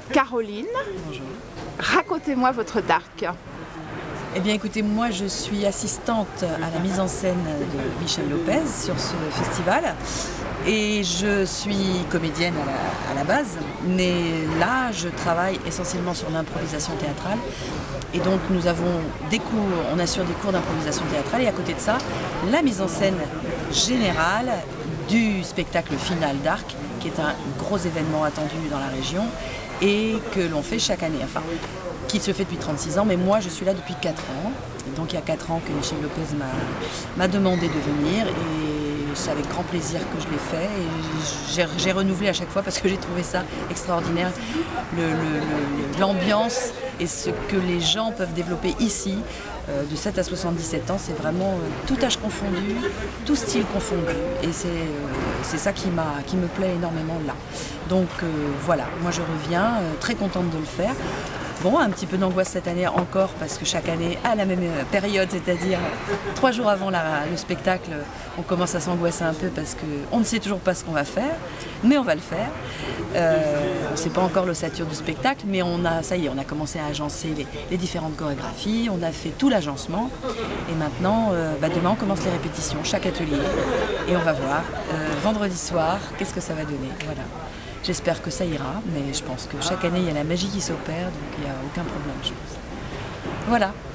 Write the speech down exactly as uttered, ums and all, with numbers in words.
Caroline, Bonjour. racontez-moi votre dark. Eh bien écoutez, moi je suis assistante à la mise en scène de Michel Lopez sur ce festival et je suis comédienne à la, à la base, mais là je travaille essentiellement sur l'improvisation théâtrale et donc nous avons des cours, on assure des cours d'improvisation théâtrale et à côté de ça, la mise en scène générale du spectacle final d'Arc qui est un gros événement attendu dans la région et que l'on fait chaque année. Enfin, qui se fait depuis trente-six ans, mais moi je suis là depuis quatre ans. Et donc il y a quatre ans que Michel Lopez m'a demandé de venir et c'est avec grand plaisir que je l'ai fait. Et j'ai renouvelé à chaque fois parce que j'ai trouvé ça extraordinaire. L'ambiance et ce que les gens peuvent développer ici, euh, de sept à soixante-dix-sept ans, c'est vraiment euh, tout âge confondu, tout style confondu. Et c'est euh, ça qui, qui me plaît énormément là. Donc euh, voilà, moi je reviens, euh, très contente de le faire. Bon, un petit peu d'angoisse cette année encore parce que chaque année à la même période, c'est-à-dire trois jours avant la, le spectacle, on commence à s'angoisser un peu parce qu'on ne sait toujours pas ce qu'on va faire, mais on va le faire. Euh, on ne sait pas encore l'ossature du spectacle, mais on a, ça y est, on a commencé à agencer les, les différentes chorégraphies, on a fait tout l'agencement et maintenant, euh, bah demain on commence les répétitions, chaque atelier et on va voir euh, vendredi soir qu'est-ce que ça va donner. Voilà. J'espère que ça ira, mais je pense que chaque année, il y a la magie qui s'opère, donc il n'y a aucun problème, je pense. Voilà.